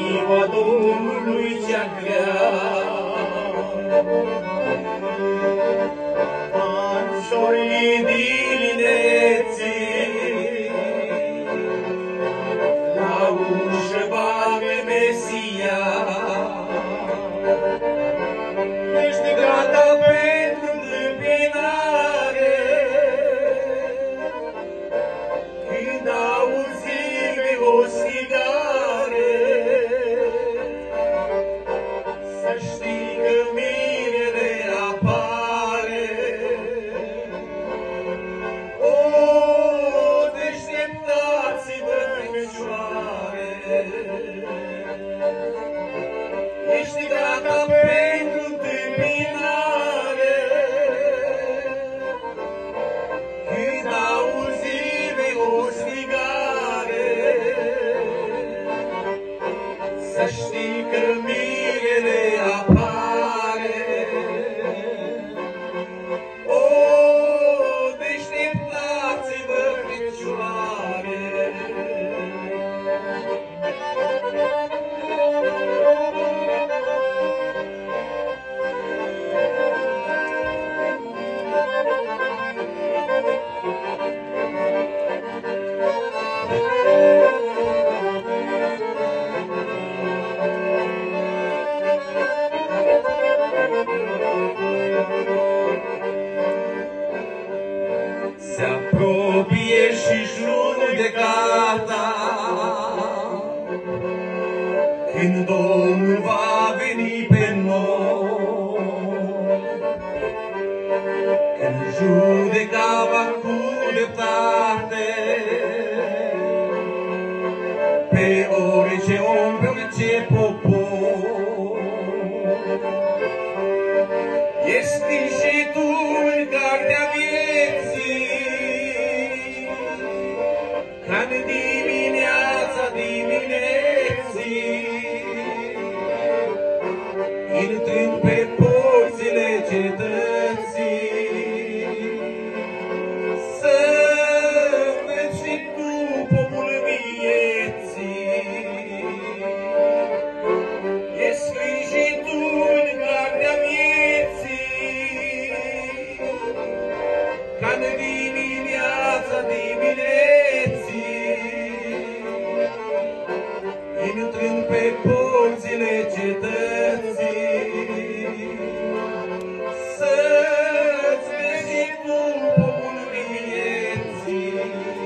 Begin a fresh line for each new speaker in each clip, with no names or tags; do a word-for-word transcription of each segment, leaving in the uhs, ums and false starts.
ziua Domnului cea grea. Panșorii dimineții, la ușă bate Mesia. Ești gata pentru întâmpinare, când auzi o strigare, să știi că mirele apare. O, deșteptați-vă, fecioare, ești gata pentru întâmpinare, când auzi o strigare, să știi că mirele apare. O, deșteptați-vă, fecioare. Se apropie și judecata, când Domnul va veni pe noi, când judeca va cu dreptate pe orice om, pe orice popor. Ești și tu în cartea vieții, ca în dimineața dimineții, intrând pe porțile cetății, să vezi și tu pomul vieții. Ești scris și tu în cartea vieții, ca în dimineața dimineții, intrând pe porțile cetății, să-ți vezi și tu pomul vieții.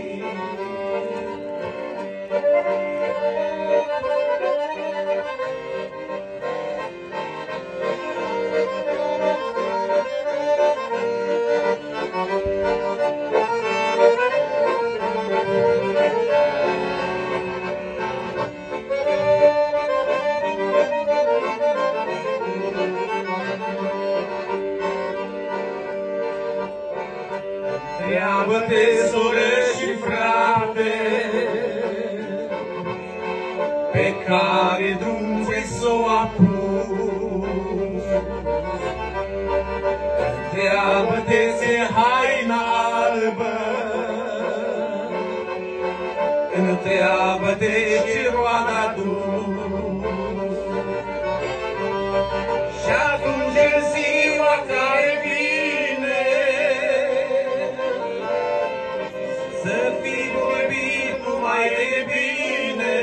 Întreabă-te, soră și frate, pe care drum vrei să o apuci. Întreabă-te, ți-e haina albă, întreabă-te, ce roadă aduci. Și atunci, în ziua care vine, să fii vorbit numai de bine,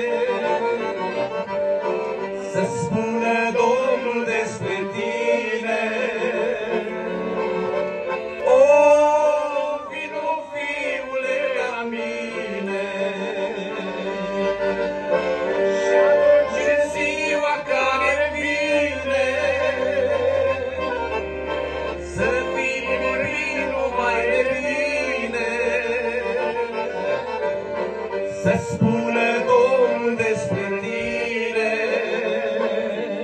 să spună Domnul despre tine. O, vino, fiule, la mine. Și atunci, în ziua care vine, să fii vorbit numai de bine, să spună Domnul despre tine.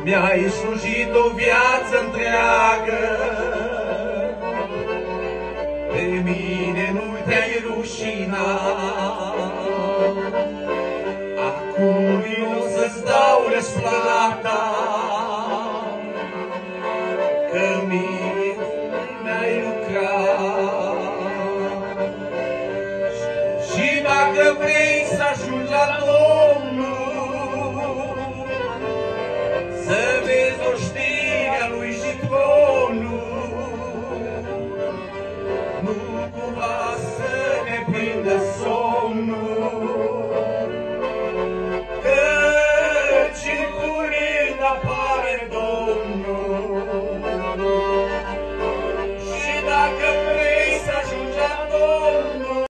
mi-ai slujit o viață întreagă.